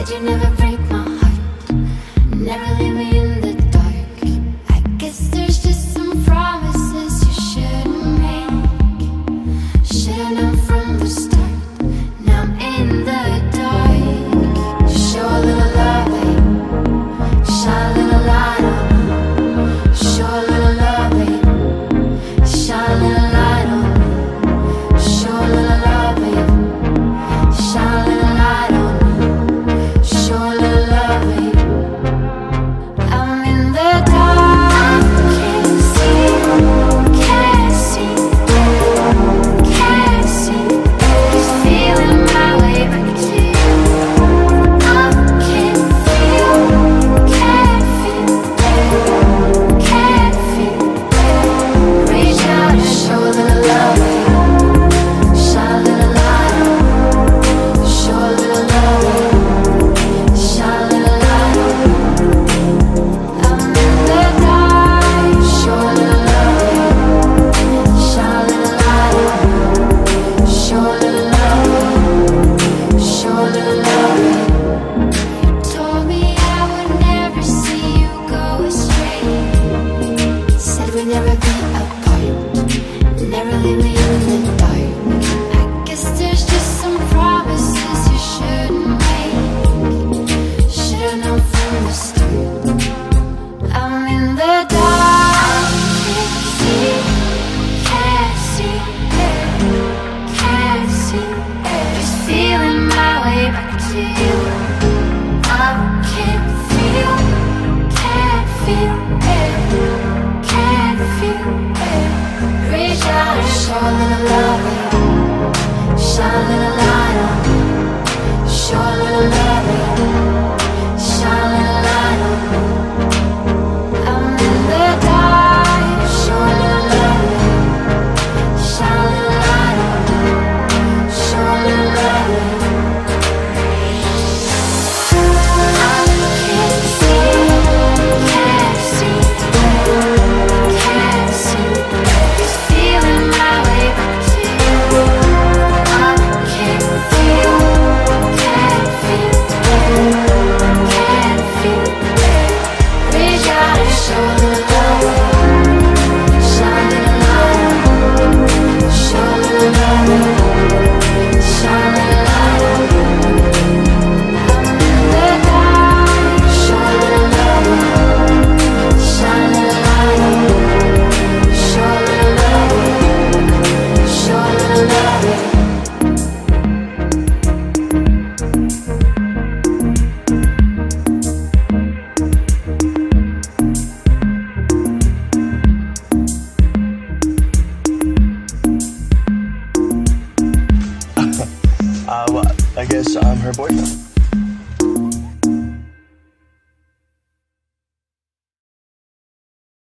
Said you never break my heart, never leave me in the dark. I guess there's just some promises you shouldn't make. Should've known from the start, now I'm in the dark. Show a little love, babe. Shine a little light on me. Show a little love, babe. Shine a little light on me. Show a little love, babe. Shine a little light on me. Show a little love, babe. I'm in the dark, can't see, can't see, can't see. Just feeling my way back to you. I can't feel, can't feel, can't feel. Reach out and show a little love, babe. Shine a little light on me. Show a little love, babe. Shine a little light on me. I'm in the dark. Show a little love, babe. Shine a little light on me. Show a little love, babe. Show a little love, babe. You told me I would never see you go astray. Said we'd never be apart, never leave me in the dark. I guess there's just some promises you shouldn't make. Should've known from the start. I'm in the dark, can't see, can't see, can't see. Just feeling my way back to you. I can't feel, can't feel, can't feel. Reach out and show a little love, babe. Shine a little light on me. Show a little love, babe. Shine a little light on me. I'm in the dark. Show a little love, babe. Shine a little light on me. Show a little love, babe. I can't see, can't see, can't see. Just feeling my way back to you. I can't feel, can't feel, can't feel. Reach out and show a little love, babe. Shine a little light on me. Show a little love, babe. Shine a little light on me. I'm in the dark. Show a little love, babe. Shine a little light on me. Show a little love, babe. Show a little love, babe. Well, I guess I'm her boyfriend.